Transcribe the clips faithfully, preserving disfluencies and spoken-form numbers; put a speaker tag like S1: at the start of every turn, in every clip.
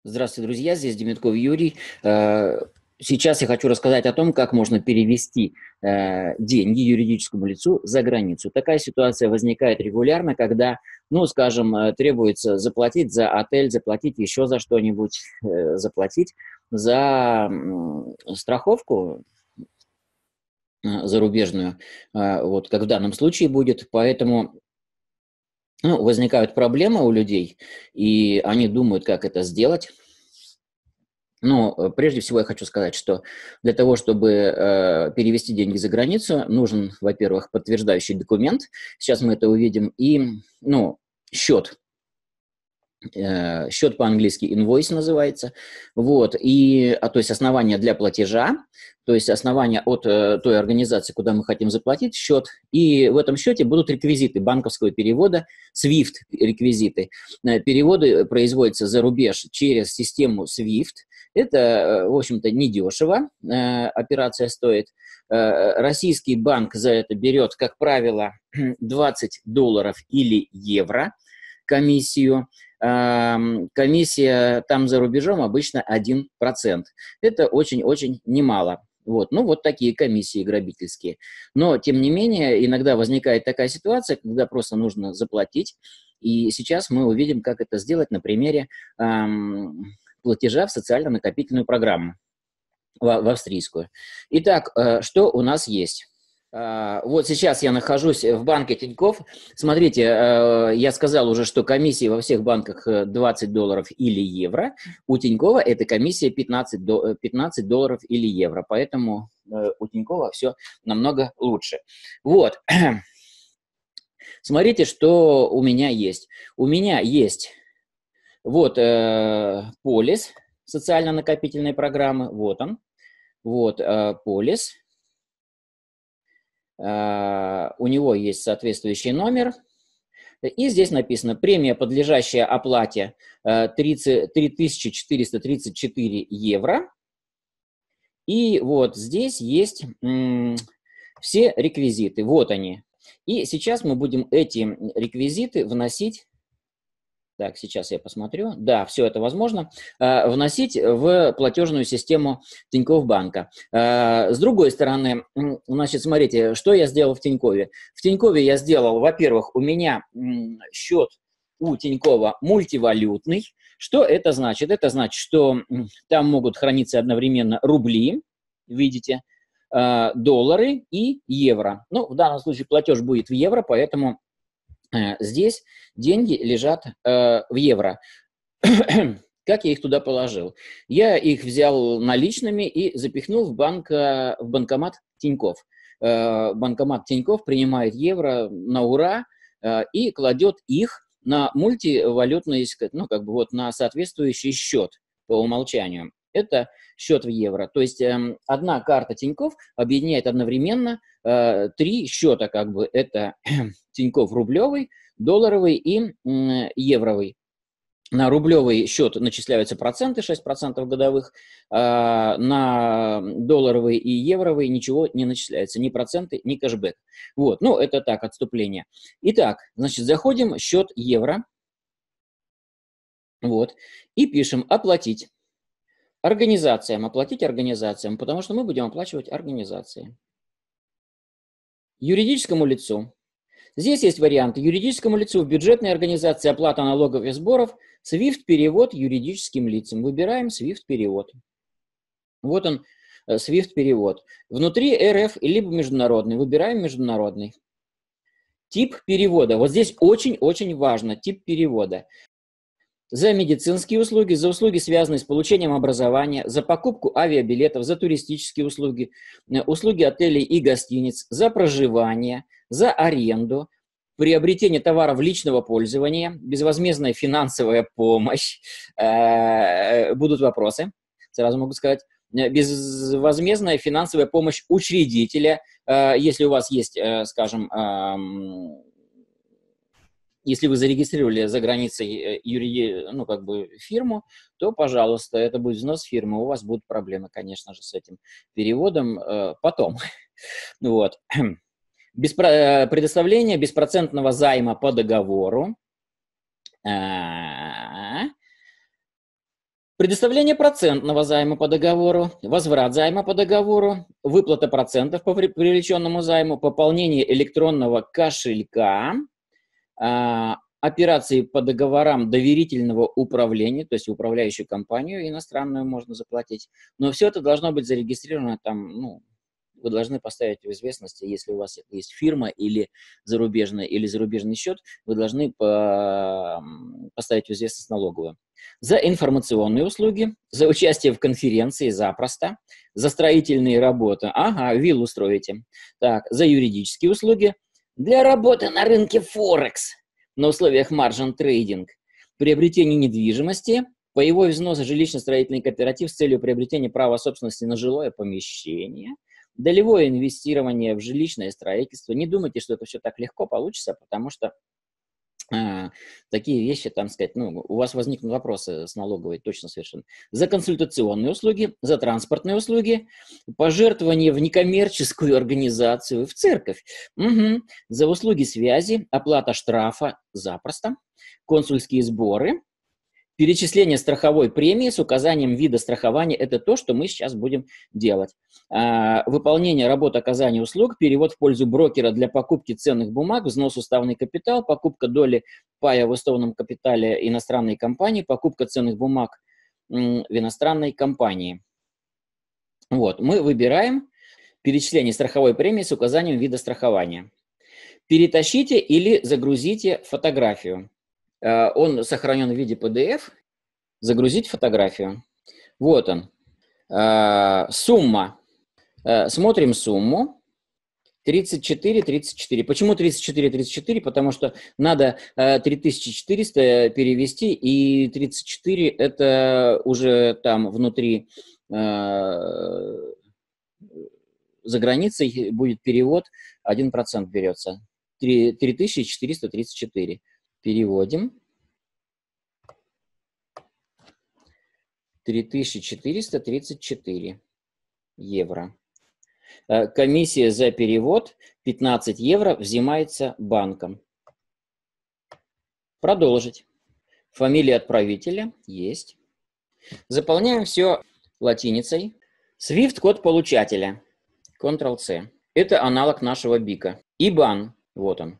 S1: Здравствуйте, друзья, здесь Демитков Юрий. Э, Сейчас я хочу рассказать о том, как можно перевести э, деньги юридическому лицу за границу. Такая ситуация возникает регулярно, когда, ну, скажем, э, требуется заплатить за отель, заплатить еще за что-нибудь, э, заплатить за м, страховку э, зарубежную, э, вот как в данном случае будет. Поэтому ну, возникают проблемы у людей, и они думают, как это сделать. Ну, э, прежде всего я хочу сказать, что для того, чтобы э, перевести деньги за границу, нужен, во-первых, подтверждающий документ. Сейчас мы это увидим. И, ну, счет. Э, счет по-английски invoice называется. Вот. И, а, то есть основание для платежа, то есть основание от э, той организации, куда мы хотим заплатить счет. И в этом счете будут реквизиты банковского перевода, свифт реквизиты. Э, переводы производятся за рубеж через систему свифт. Это, э, в общем-то, недешево, э, операция стоит. Э, российский банк за это берет, как правило, двадцать долларов или евро комиссию. Эм, комиссия там за рубежом обычно один процент. Это очень-очень немало. Вот. Ну, вот такие комиссии грабительские. Но, тем не менее, иногда возникает такая ситуация, когда просто нужно заплатить. И сейчас мы увидим, как это сделать на примере эм, платежа в социально-накопительную программу, в, в австрийскую. Итак, э, что у нас есть? А, Вот сейчас я нахожусь в банке Тинькофф. Смотрите, э, я сказал уже, что комиссия во всех банках э, двадцать долларов или евро. У Тинькова эта комиссия пятнадцать, до- э, пятнадцать долларов или евро. Поэтому э, у Тинькова все намного лучше. Вот. Смотрите, что у меня есть. У меня есть вот э, полис социально-накопительной программы. Вот он. Вот э, полис. Э, у него есть соответствующий номер. И здесь написано, премия, подлежащая оплате, э, тридцать три тысячи четыреста тридцать четыре евро. И вот здесь есть м, все реквизиты. Вот они. И сейчас мы будем эти реквизиты вносить. Так, сейчас я посмотрю. Да, все это возможно. Э, вносить в платежную систему Тинькофф банка. Э, с другой стороны, м, значит, смотрите, что я сделал в Тинькове. В Тинькове я сделал, во-первых, у меня м, счет у Тинькова мультивалютный. Что это значит? Это значит, что м, там могут храниться одновременно рубли, видите, э, доллары и евро. Ну, в данном случае платеж будет в евро, поэтому Э, здесь деньги лежат э, в евро. Как я их туда положил? Я их взял наличными и запихнул в, банк, э, в банкомат Тинькофф. Э, банкомат Тинькофф принимает евро на ура э, и кладет их на мультивалютный, ну, как бы вот на соответствующий счет по умолчанию. Это счет в евро. То есть э, одна карта Тинькофф объединяет одновременно э, три счета, как бы это Тинькофф рублевый, долларовый и м, евровый. На рублевый счет начисляются проценты, шесть процентов годовых, а на долларовый и евровый ничего не начисляется, ни проценты, ни кэшбэк. Вот, ну, это так, отступление. Итак, значит, заходим, счет евро, вот, и пишем «Оплатить». Организациям, оплатить организациям, потому что мы будем оплачивать организации. Юридическому лицу. Здесь есть варианты. Юридическому лицу, бюджетной организации, оплата налогов и сборов, свифт-перевод юридическим лицам. Выбираем свифт-перевод. Вот он, свифт-перевод. Внутри РФ либо международный. Выбираем международный. Тип перевода. Вот здесь очень-очень важно, тип перевода. За медицинские услуги, за услуги, связанные с получением образования, за покупку авиабилетов, за туристические услуги, услуги отелей и гостиниц, за проживание, за аренду, приобретение товаров личного пользования, безвозмездная финансовая помощь. Будут вопросы, сразу могу сказать. Безвозмездная финансовая помощь учредителя, если у вас есть, скажем, если вы зарегистрировали за границей юриди... ну, как бы фирму, то, пожалуйста, это будет взнос фирмы. У вас будут проблемы, конечно же, с этим переводом э, потом. Вот. Беспро... Предоставление беспроцентного займа по договору. Предоставление процентного займа по договору, возврат займа по договору, выплата процентов по привлеченному займу, пополнение электронного кошелька, а, операции по договорам доверительного управления, то есть в управляющую компанию иностранную можно заплатить. Но все это должно быть зарегистрировано там, ну, вы должны поставить в известности, если у вас есть фирма или зарубежная, или зарубежный счет, вы должны по, поставить в известность налоговую. За информационные услуги, за участие в конференции запросто, за строительные работы, ага, виллу строите. Так, за юридические услуги, для работы на рынке Форекс на условиях маржин трейдинг, приобретение недвижимости, паевой взнос за жилищно-строительный кооператив с целью приобретения права собственности на жилое помещение, долевое инвестирование в жилищное строительство. Не думайте, что это все так легко получится, потому что а, такие вещи, там сказать, ну, у вас возникнут вопросы с налоговой, точно совершенно. За консультационные услуги, за транспортные услуги, пожертвование в некоммерческую организацию, в церковь, угу. За услуги связи, оплата штрафа запросто, консульские сборы, перечисление страховой премии с указанием вида страхования – это то, что мы сейчас будем делать. А, выполнение работ оказания услуг, перевод в пользу брокера для покупки ценных бумаг, взнос в уставный капитал, покупка доли пая в уставном капитале иностранной компании, покупка ценных бумаг м, в иностранной компании. Вот, мы выбираем перечисление страховой премии с указанием вида страхования. Перетащите или загрузите фотографию. Он сохранен в виде пи ди эф. Загрузить фотографию. Вот он. Сумма. Смотрим сумму. тридцать четыре тридцать четыре. Почему тридцать четыре тридцать четыре? Потому что надо три тысячи четыреста перевести, и тридцать четыре это уже там внутри, за границей будет перевод, один процент берется. три тысячи четыреста тридцать четыре. Переводим. три тысячи четыреста тридцать четыре евро. Комиссия за перевод пятнадцать евро взимается банком. Продолжить. Фамилия отправителя есть. Заполняем все латиницей. свифт-код получателя. контрол-C. Это аналог нашего бика. ИБАН. Вот он.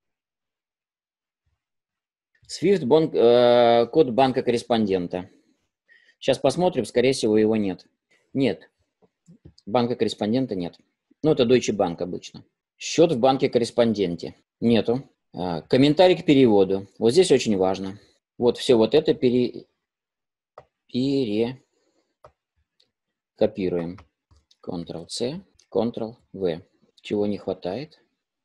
S1: свифт-код э, банка корреспондента. Сейчас посмотрим, скорее всего, его нет. Нет. Банка корреспондента нет. Ну, это Deutsche Bank обычно. Счет в банке корреспонденте. Нету. А, комментарий к переводу. Вот здесь очень важно. Вот все вот это пере... перекопируем. контрол-C, контрол-V. Чего не хватает?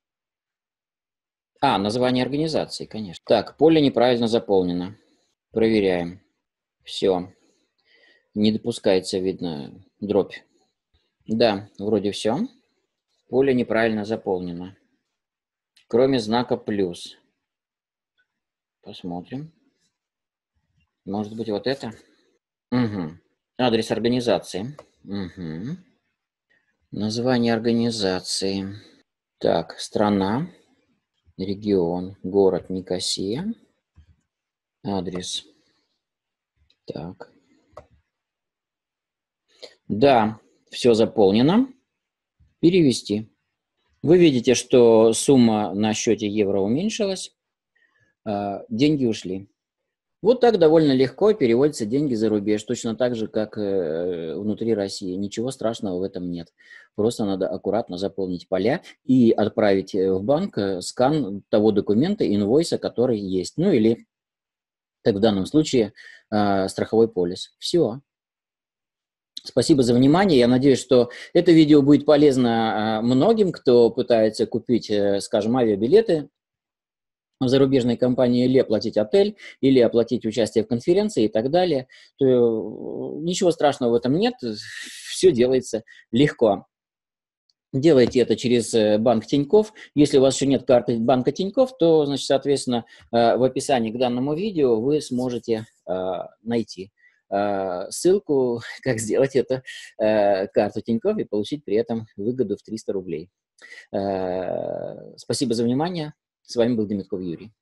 S1: А, название организации, конечно. Так, поле неправильно заполнено. Проверяем. Все. Не допускается, видно, дробь. Да, вроде все. Поле неправильно заполнено. Кроме знака плюс. Посмотрим. Может быть, вот это? Угу. Адрес организации. Угу. Название организации. Так, страна, регион, город Никосия. Адрес. Так. Да, все заполнено. Перевести. Вы видите, что сумма на счете евро уменьшилась, деньги ушли. Вот так довольно легко переводятся деньги за рубеж, точно так же, как внутри России. Ничего страшного в этом нет. Просто надо аккуратно заполнить поля и отправить в банк скан того документа, инвойса, который есть. Ну или, как в данном случае, страховой полис. Все. Спасибо за внимание. Я надеюсь, что это видео будет полезно многим, кто пытается купить, скажем, авиабилеты в зарубежной компании, или оплатить отель, или оплатить участие в конференции и так далее. То ничего страшного в этом нет. Все делается легко. Делайте это через банк Тинькофф. Если у вас еще нет карты банка Тинькофф, то, значит, соответственно, в описании к данному видео вы сможете найти ссылку, как сделать эту карту Тинькофф и получить при этом выгоду в триста рублей. Спасибо за внимание. С вами был Демитков Юрий.